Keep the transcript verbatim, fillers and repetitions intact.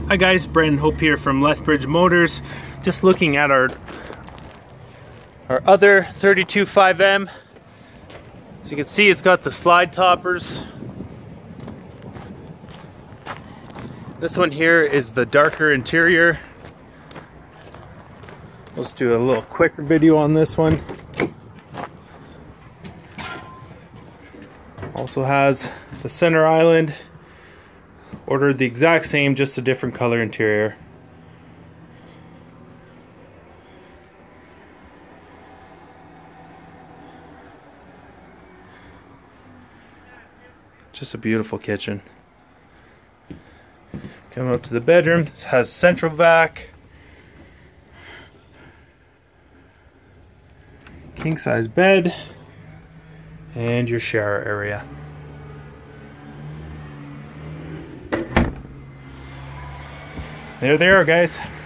Hi guys, Brendan Hope here from Lethbridge Motors. Just looking at our our other thirty-two five M. As you can see, it's got the slide toppers. This one here is the darker interior. Let's do a little quicker video on this one. Also has the center island. Ordered the exact same, just a different color interior. Just a beautiful kitchen. Coming up to the bedroom, this has central vac, king size bed, and your shower area. There they are, guys.